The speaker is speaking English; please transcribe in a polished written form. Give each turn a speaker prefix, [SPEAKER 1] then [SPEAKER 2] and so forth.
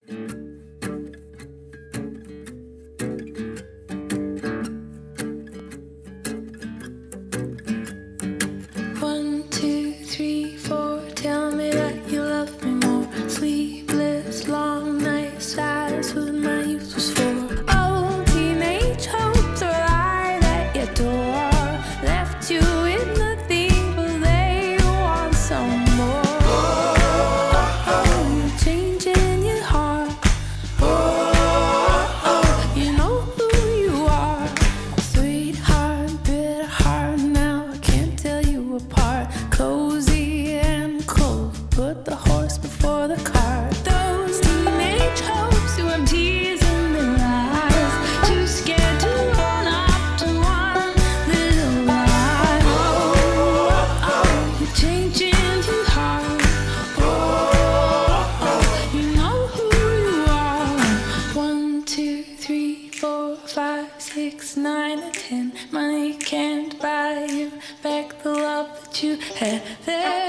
[SPEAKER 1] One, two, three, four. Tell me that you love me more. Sleepless, long nights, that's what my youth was for. Oh, teenage hopes are lied at your door. Left you with nothing, but they want some more. You're changing your heart. You know who you are. Sweetheart, bitter heart, now I can't tell you apart. Cozy and cold, put the horse before the cart. Those teenage hopes who have tears in their eyes, too scared to run up to one little lie. You're changing your heart. You know who you are. 1, 2, 3, 4, 5, 6, 9, and 10. Money can't buy you back the love that you had there.